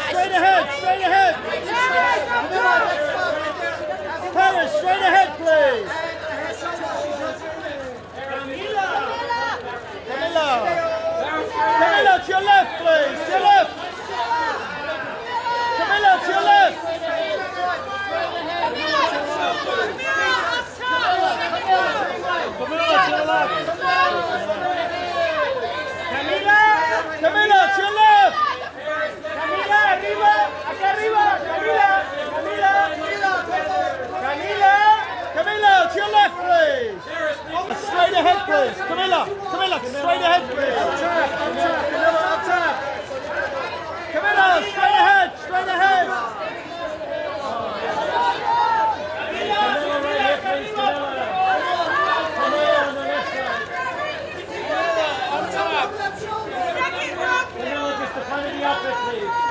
straight ahead, straight ahead. Paris, straight ahead, please. Camila. Camila, to your left, please. To your left. Camila, to your left. Camila, to your left. Camila, to your left. Camila, arriba, aquí arriba. Camila, Camila, Camila, Camila, to your left, please. Straight ahead, please. Camila, Camila, straight ahead, please. Up top. Camila, straight ahead, straight ahead. Camila, just the front of the outfit, please.